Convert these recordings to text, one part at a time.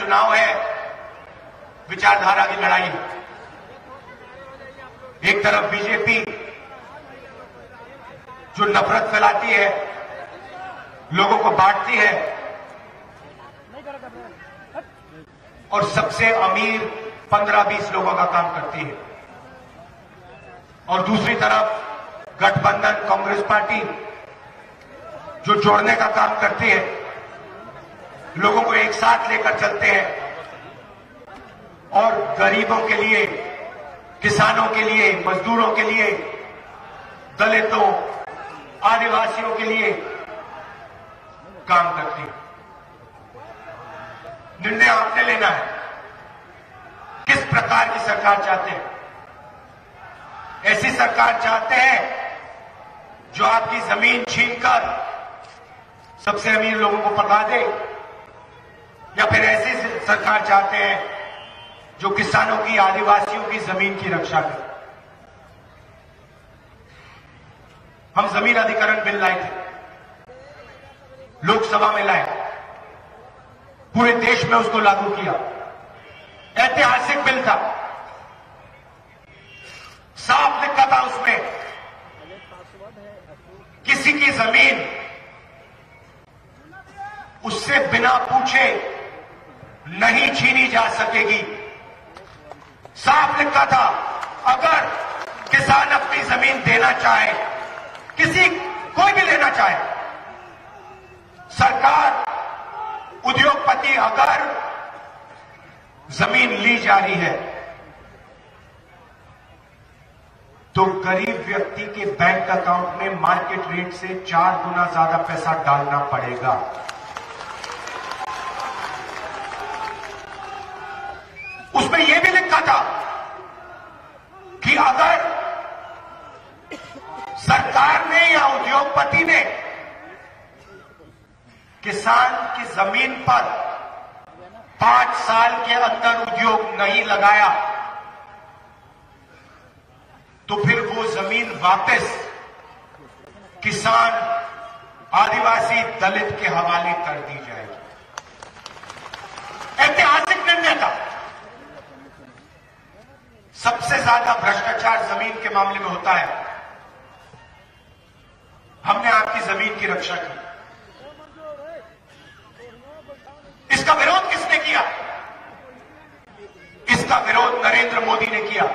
चुनाव है, विचारधारा की लड़ाई। एक तरफ बीजेपी जो नफरत फैलाती है, लोगों को बांटती है और सबसे अमीर 15-20 लोगों का काम करती है, और दूसरी तरफ गठबंधन कांग्रेस पार्टी जो जोड़ने का काम करती है, लोगों को एक साथ लेकर चलते हैं और गरीबों के लिए, किसानों के लिए, मजदूरों के लिए, दलितों, आदिवासियों के लिए काम करती है। निर्णय आपने लेना है, किस प्रकार की सरकार चाहते हैं। ऐसी सरकार चाहते हैं जो आपकी जमीन छीनकर सबसे अमीर लोगों को पका दे, या फिर ऐसी सरकार चाहते हैं जो किसानों की, आदिवासियों की जमीन की रक्षा करे। हम जमीन अधिग्रहण बिल लाए थे, लोकसभा में लाए, पूरे देश में उसको लागू किया। ऐतिहासिक बिल था, साफ लिखा था उसमें, किसी की जमीन उससे बिना पूछे नहीं छीनी जा सकेगी। साफ लिखा था, अगर किसान अपनी जमीन देना चाहे, कोई भी लेना चाहे, सरकार, उद्योगपति अगर जमीन ली जा रही है तो गरीब व्यक्ति के बैंक अकाउंट में मार्केट रेट से 4 गुना ज्यादा पैसा डालना पड़ेगा। उसमें यह भी लिखा था कि अगर सरकार ने या उद्योगपति ने किसान की जमीन पर 5 साल के अंदर उद्योग नहीं लगाया तो फिर वो जमीन वापस किसान, आदिवासी, दलित के हवाले कर दी जाएगी। ऐतिहासिक निर्णय था। सबसे ज्यादा भ्रष्टाचार जमीन के मामले में होता है। हमने आपकी जमीन की रक्षा की। इसका विरोध किसने किया? इसका विरोध नरेंद्र मोदी ने किया,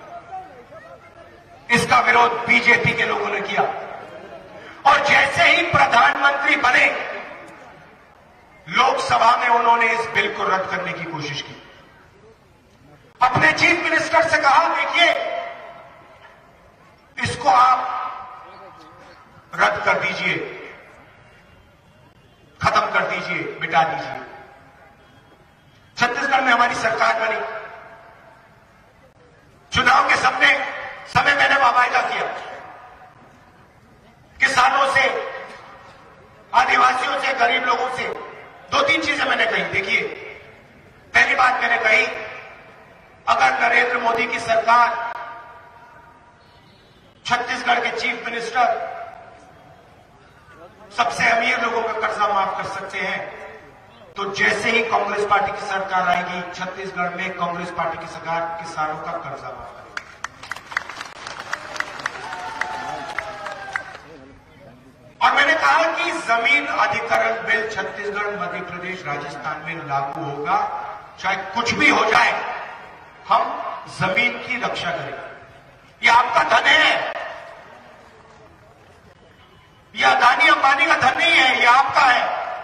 इसका विरोध बीजेपी के लोगों ने किया, और जैसे ही प्रधानमंत्री बने लोकसभा में उन्होंने इस बिल को रद्द करने की कोशिश की। अपने चीफ मिनिस्टर से कहा, देखिए इसको आप रद्द कर दीजिए, खत्म कर दीजिए, मिटा दीजिए। छत्तीसगढ़ में हमारी सरकार बनी, चुनाव के समय मैंने वादा किया, किसानों से, आदिवासियों से, गरीब लोगों से 2-3 चीजें मैंने कही। देखिए, पहली बात मैंने कही, अगर नरेंद्र मोदी की सरकार, छत्तीसगढ़ के चीफ मिनिस्टर सबसे अमीर लोगों का कर्जा माफ कर सकते हैं, तो जैसे ही कांग्रेस पार्टी की सरकार आएगी छत्तीसगढ़ में, कांग्रेस पार्टी की सरकार किसानों का कर्जा माफ करेगी। और मैंने कहा कि जमीन अधिग्रहण बिल छत्तीसगढ़, मध्य प्रदेश, राजस्थान में लागू होगा, चाहे कुछ भी हो जाए, हम जमीन की रक्षा करेंगे। ये आपका धन है, यह अदानी अंबानी का धन नहीं है, यह आपका है,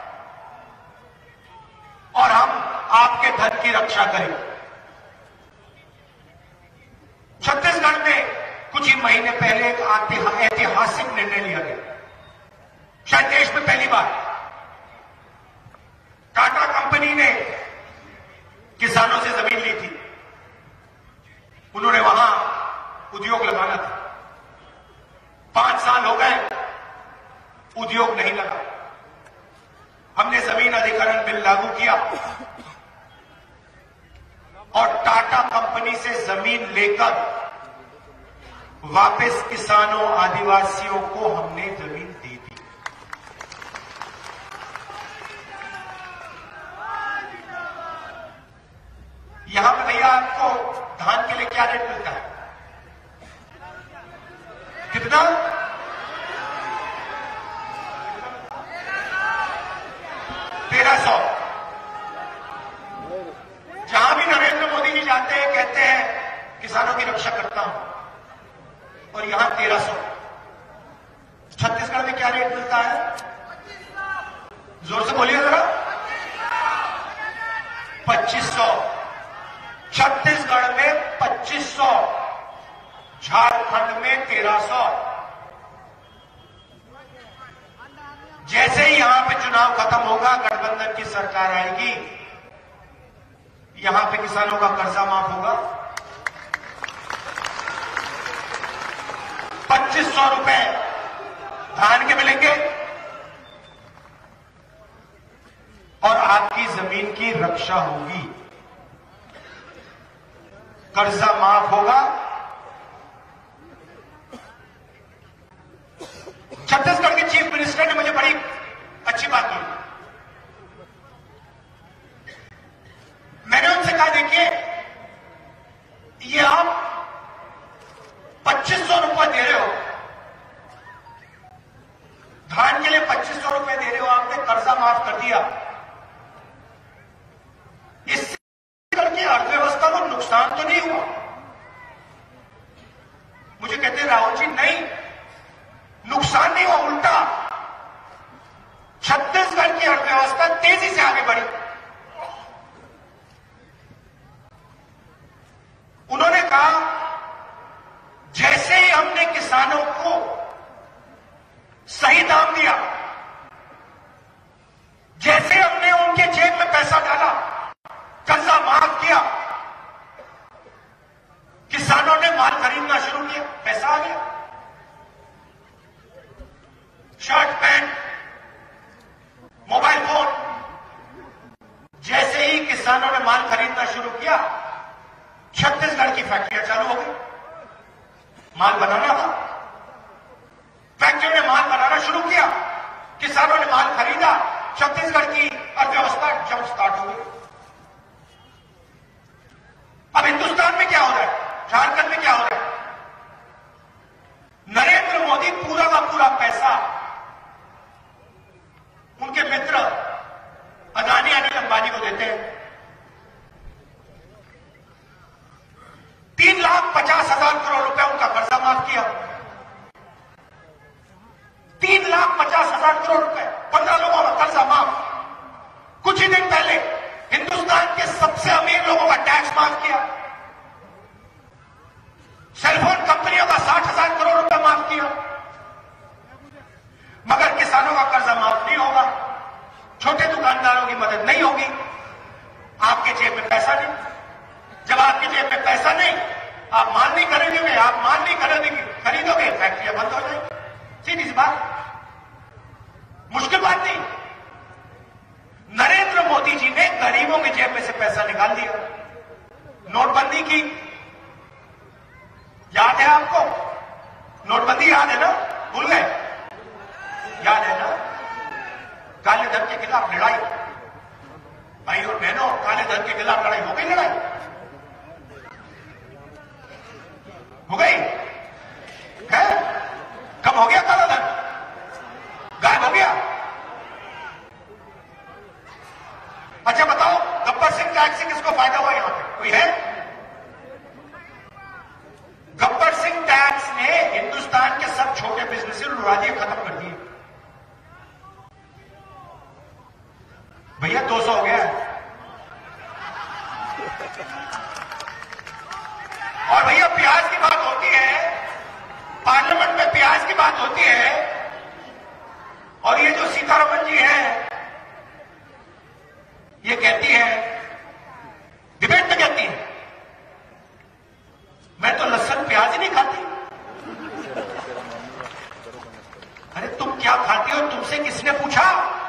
और हम आपके धन की रक्षा करेंगे। छत्तीसगढ़ में कुछ ही महीने पहले एक ऐतिहासिक निर्णय लिया गया, शायद देश में पहली बार। टाटा कंपनी ने किसानों से जमीन ली थी, उन्होंने वहां उद्योग लगाना था। 5 साल हो गए, उद्योग नहीं लगा। हमने जमीन अधिग्रहण बिल लागू किया और टाटा कंपनी से जमीन लेकर वापस किसानों, आदिवासियों को हमने जमीन दे दी। छत्तीसगढ़ में क्या रेट मिलता है? जोर से बोलिए जरा। 2500। छत्तीसगढ़ में 2500, झारखंड में 1300। जैसे ही यहां पे चुनाव खत्म होगा, गठबंधन की सरकार आएगी, यहां पे किसानों का कर्जा माफ होगा। 2500 रुपए धान के मिलेंगे और आपकी जमीन की रक्षा होगी, कर्जा माफ होगा। छत्तीसगढ़ के चीफ मिनिस्टर ने मुझे बड़ी अच्छी बात बोली। मैंने उनसे कहा, देखिए ये आप 2500 रुपए दे रहे हो, धान के लिए 2500 रुपए दे रहे हो, आपने कर्जा माफ कर दिया, इससे करके अर्थव्यवस्था को नुकसान तो नहीं हुआ? मुझे कहते राहुल जी नहीं, नुकसान नहीं हुआ, उल्टा छत्तीसगढ़ की अर्थव्यवस्था तेजी से आगे बढ़ी। उन्होंने कहा, जैसे ही हमने किसानों को सही दाम दिया, जैसे हमने उनके जेब में पैसा डाला, कर्जा माफ किया, किसानों ने माल खरीदना शुरू किया, पैसा आ गया। शर्ट पैंट, मोबाइल फोन, जैसे ही किसानों ने माल खरीदना शुरू किया, छत्तीसगढ़ की फैक्ट्रियां चालू हो गई। माल बनाना था, फैक्ट्रियों ने माल बनाना शुरू किया, किसानों ने माल खरीदा, छत्तीसगढ़ की अर्थव्यवस्था जंप स्टार्ट हो गई। अब हिंदुस्तान में क्या हो रहा है, झारखंड में क्या हो रहा है? नरेंद्र मोदी पूरा का पूरा पैसा उनके मित्र अदानी अनिल अंबानी को देते हैं। 3,50,000 करोड़ रुपए उनका कर्जा माफ किया। 3,50,000 करोड़ रुपए, 15 लोगों का कर्जा माफ। कुछ ही दिन पहले हिंदुस्तान के सबसे अमीर लोगों का टैक्स माफ किया। सेलफोन कंपनियों का 60,000 करोड़ रुपए माफ किया। मगर किसानों का कर्जा माफ नहीं होगा, छोटे दुकानदारों की मदद नहीं होगी। आपके जेब में पैसा नहीं, जब आपकी जेब में पैसा नहीं, आप माल नहीं खरीदोगे, आप माल नहीं खरीदोगे, फैक्ट्रियां बंद हो जाएंगी। सीधी सी बात, मुश्किल बात नहीं। नरेंद्र मोदी जी ने गरीबों की जेब में से पैसा निकाल दिया, नोटबंदी की। याद है आपको? नोटबंदी याद है ना? भूल गए? याद है ना? काले धन के खिलाफ लड़ाई, भाई और बहनों, काले धन के खिलाफ लड़ाई हो गई। लड़ाई हो गई है? कब हो गया काला धन? गायब हो गया? अच्छा बताओ, गब्बर सिंह टैक्स से किसको फायदा हुआ यहां पे? कोई है? गब्बर सिंह टैक्स ने हिंदुस्तान के सब छोटे बिजनेस उड़ा दिए, खत्म कर दिए। भैया 200 हो गया। और भैया प्याज की बात होती है, पार्लियामेंट में प्याज की बात होती है, और ये जो सीतारमण जी हैं, ये कहती है, डिबेट में कहती है, मैं तो लहसुन प्याज ही नहीं खाती। अरे तुम क्या खाती हो? तुमसे किसने पूछा?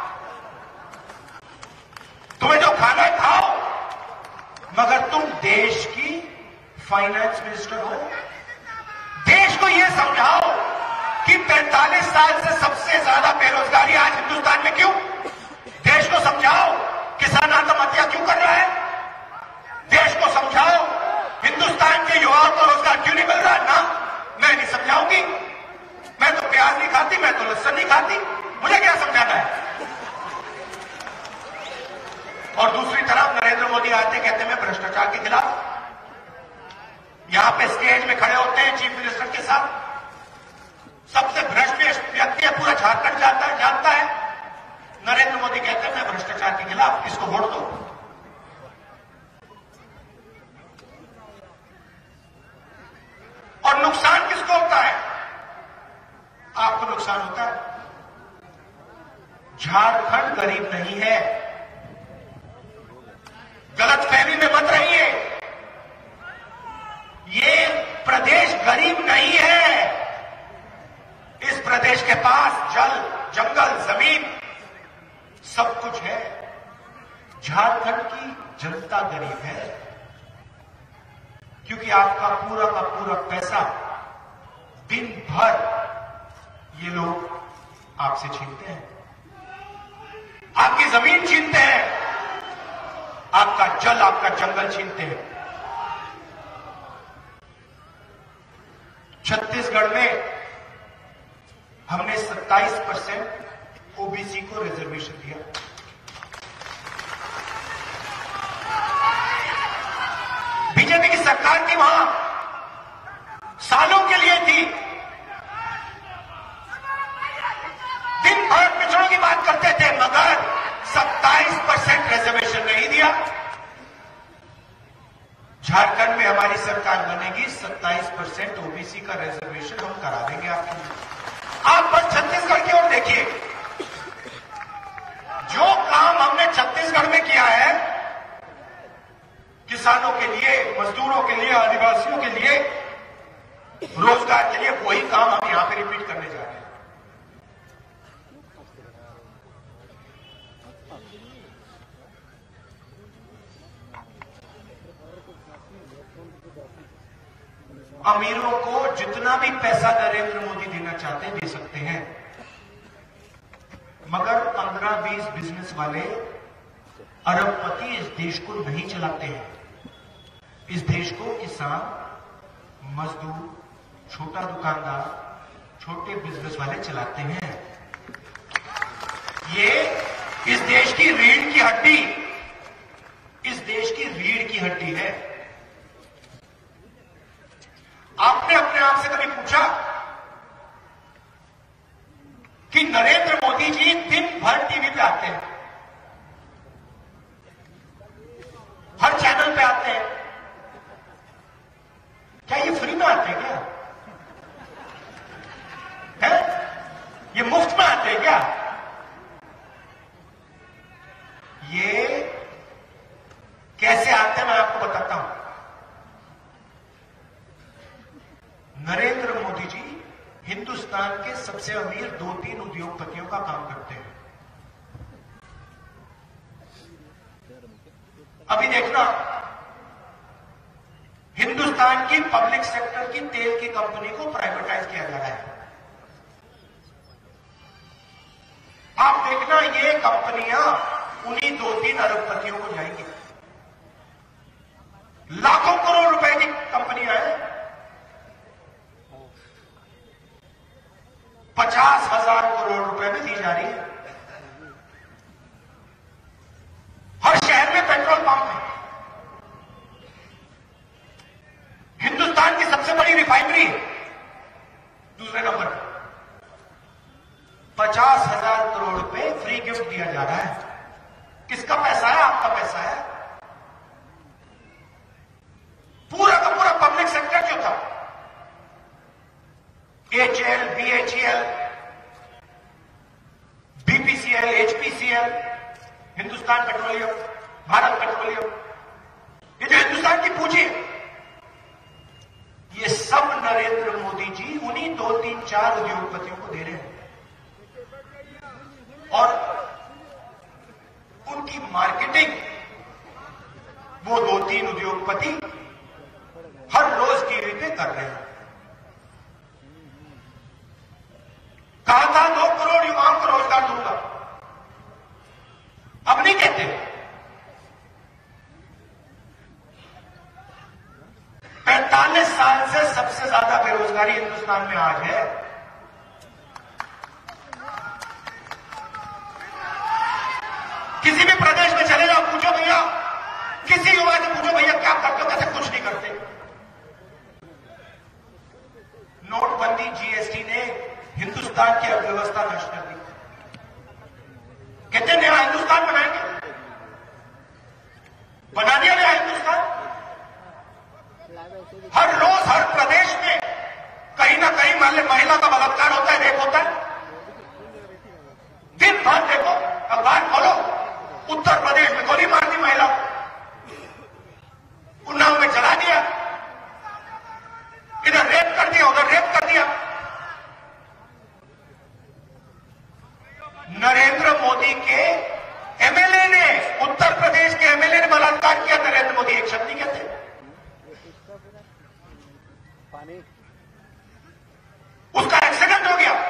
तुम्हें जो खाना है खाओ, मगर तुम देश की फाइनेंस मिनिस्टर हो। देश को यह समझाओ कि 45 साल से सबसे ज्यादा बेरोजगारी आज हिंदुस्तान में क्यों? देश को समझाओ किसान आत्महत्या क्यों कर रहा है। देश को समझाओ हिंदुस्तान के युवाओं को रोजगार क्यों नहीं मिल रहा। ना, मैं नहीं समझाऊंगी। मैं तो प्याज नहीं खाती, मैं तो लहसुन नहीं खाती, मुझे क्या समझाना है। और दूसरी तरफ नरेंद्र मोदी आते कहते हैं भ्रष्टाचार के खिलाफ, यहां पे स्टेज में खड़े होते हैं चीफ मिनिस्टर के साथ, सबसे भ्रष्ट व्यक्ति है, पूरा झारखंड जानता है। नरेंद्र मोदी कहते हैं मैं भ्रष्टाचार के खिलाफ, इसको वोट दो। और नुकसान किसको होता है? आपको नुकसान होता है। झारखंड गरीब नहीं है, गलतफहमी में मत रहिए। ये प्रदेश गरीब नहीं है। इस प्रदेश के पास जल, जंगल, जमीन सब कुछ है। झारखंड की जनता गरीब है क्योंकि आपका पूरा का पूरा पैसा दिन भर ये लोग आपसे छीनते हैं, आपकी जमीन छीनते हैं, आपका जल, आपका जंगल छीनते हैं। छत्तीसगढ़ में हमने 27% ओबीसी को रिजर्वेशन दिया। बीजेपी की सरकार थी, वहां सालों के लिए थी। दिन भर पिछड़ों की बात करते थे, मगर 27% रिजर्वेशन नहीं दिया। झारखंड में हमारी सरकार बनेगी, 27% ओबीसी का रिजर्वेशन हम करा देंगे आपके लिए। आप बस छत्तीसगढ़ की ओर देखिए, जो काम हमने छत्तीसगढ़ में किया है किसानों के लिए, मजदूरों के लिए, आदिवासियों के लिए, रोजगार के लिए, वही काम हम यहां पे रिपीट करने जा रहे हैं। अमीरों को जितना भी पैसा नरेंद्र मोदी देना चाहते हैं दे सकते हैं, मगर 15-20 बिजनेस वाले अरबपति इस देश को नहीं चलाते हैं। इस देश को किसान, मजदूर, छोटा दुकानदार, छोटे बिजनेस वाले चलाते हैं। ये इस देश की रीढ़ की हड्डी, इस देश की रीढ़ की हड्डी है। आपने अपने आप से कभी पूछा कि नरेंद्र मोदी जी दिन भर टीवी पे आते हैं, हर चैनल पे आते हैं, क्या ये फ्री में आते हैं क्या? है? ये मुफ्त में आते हैं क्या? ये कैसे आते हैं मैं आपको बताता हूं। नरेंद्र मोदी जी हिंदुस्तान के सबसे अमीर 2-3 उद्योगपतियों का काम करते हैं। अभी देखना, हिंदुस्तान की पब्लिक सेक्टर की तेल की कंपनी को प्राइवेटाइज किया जा रहा है। आप देखना, ये कंपनियां उन्हीं 2-3 अरबपतियों को जाएंगी। लाखों करोड़ रुपए की कंपनियां हैं। 50,000 करोड़ रुपए में दी जा रही है। हर शहर में पेट्रोल पंप है। हिंदुस्तान की सबसे बड़ी रिफाइनरी है दूसरे नंबर पर। 50,000 करोड़ रुपए फ्री गिफ्ट दिया जा रहा है। किसका पैसा है? आपका पैसा है। पूरा का पूरा पब्लिक सेक्टर जो था, HL, BHEL, BPCL, HPCL, Hindustan petroleum, Bharat petroleum, ये जो हिंदुस्तान की पूंजी है, ये सब नरेंद्र मोदी जी उन्हीं 2-3-4 उद्योगपतियों को दे रहे हैं। और उनकी मार्केटिंग वो 2-3 उद्योगपति हर रोज टीवी पे कर रहे हैं। कहा था 2 करोड़ युवाओं को रोजगार दूंगा, अब नहीं कहते। 45 साल से सबसे ज्यादा बेरोजगारी हिंदुस्तान में आज है। किसी भी प्रदेश में चले जाओ, पूछो भैया, किसी युवा से पूछो भैया क्या करते हो, कैसे? कुछ नहीं करते। नोटबंदी, GST ने हिंदुस्तान की अर्थव्यवस्था नष्ट कर दी। कहते नया हिंदुस्तान बनाएंगे, बना दिया नया हिंदुस्तान। हर रोज हर प्रदेश में कहीं ना कहीं महिला का बलात्कार होता है, रेप होता है। दिन भर देखो, अखबार खोलो, उत्तर प्रदेश में गोली मार दी महिला, उन्नाव में जला दिया, इधर रेप कर दिया, उधर रेप कर दिया। नरेंद्र मोदी के एमएलए ने, उत्तर प्रदेश के एमएलए ने बलात्कार किया, नरेंद्र मोदी एक शब्द नहीं कहते। उसका एक्सीडेंट हो गया,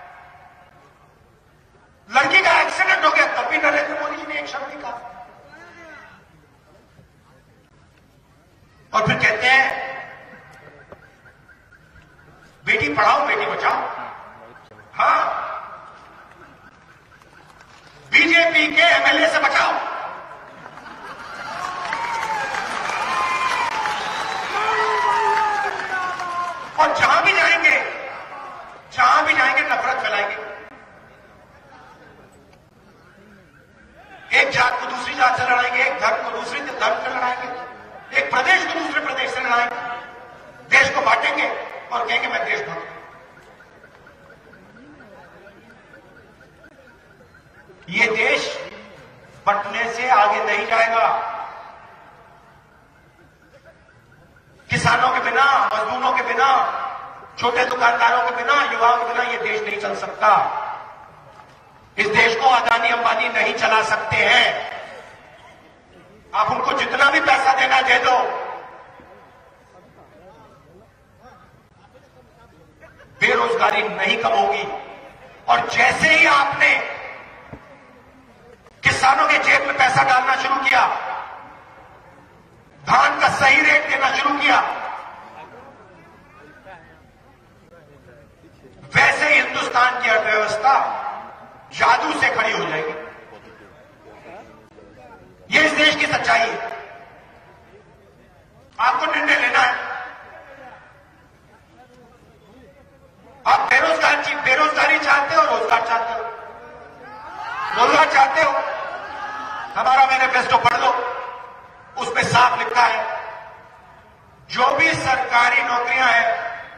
लड़की का एक्सीडेंट हो गया, तब भी नरेंद्र मोदी जी ने एक शब्द नहीं कहा। और फिर कहते हैं बेटी पढ़ाओ बेटी बचाओ। हां, बीजेपी के एमएलए से बचाओ। और जहां भी जाएंगे नफरत फैलाएंगे। एक जात को दूसरी जात से लड़ाएंगे, एक धर्म को दूसरे धर्म से लड़ाएंगे, एक प्रदेश को दूसरे प्रदेश से लड़ाएंगे, देश को बांटेंगे और कहेंगे मैं देशभक्त। ये देश बंटने से आगे नहीं जाएगा। किसानों के बिना, मजदूरों के बिना, छोटे दुकानदारों के बिना, युवाओं के बिना ये देश नहीं चल सकता। इस देश को अदानी अंबानी नहीं चला सकते हैं। आप उनको जितना भी पैसा देना दे दो, बेरोजगारी नहीं कम होगी। और जैसे ही आपने किसानों के जेब में पैसा डालना शुरू किया, धान का सही रेट देना शुरू किया, वैसे ही हिंदुस्तान की अर्थव्यवस्था जादू से खड़ी हो जाएगी। ये इस देश की सच्चाई है। आपको निर्णय लेना है। आप बेरोजगारी चाहते हो, रोजगार चाहते हो? रोजगार चाहते हो? हमारा मैनिफेस्टो पढ़ लो, उसमें साफ लिखा है जो भी सरकारी नौकरियां हैं,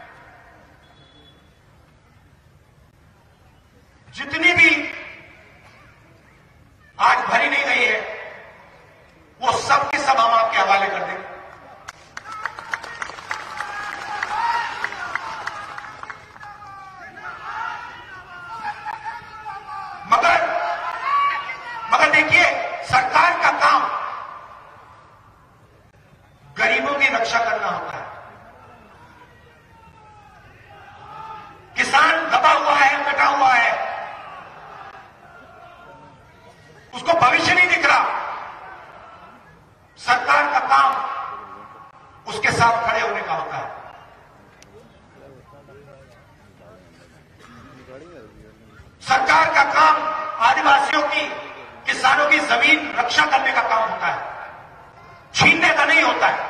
जितनी भी आज भरी नहीं गई है, वो सब के सब हम आपके हवाले कर देंगे। मगर देखिए, सरकार का काम गरीबों की रक्षा करना होता है। किसान दबा हुआ है, कटा हुआ है, उसको भविष्य नहीं दिख रहा। सरकार का काम उसके साथ खड़े होने का होता है। सरकार का काम आदिवासियों की, किसानों की जमीन रक्षा करने का काम होता है, छीनने का नहीं होता है।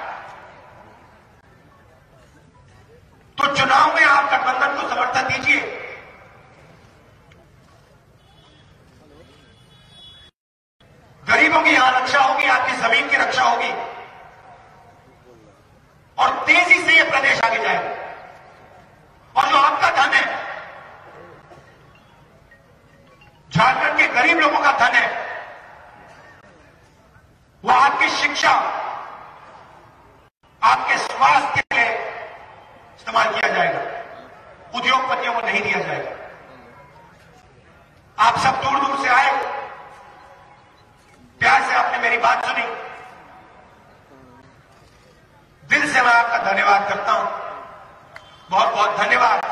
तो चुनाव में आप गठबंधन को समर्थन दीजिए। गरीबों की यहां रक्षा होगी, आपकी जमीन की रक्षा होगी, और तेजी से यह प्रदेश आगे जाएगा। और जो आपका धन है, झारखंड के गरीब लोगों का धन है, वो आपकी शिक्षा, आपके स्वास्थ्य के लिए इस्तेमाल किया जाएगा, उद्योगपतियों को नहीं दिया जाएगा। आप सब दूर दूर से आए, प्यार से आपने मेरी बात सुनी, दिल से मैं आपका धन्यवाद करता हूं। बहुत बहुत धन्यवाद।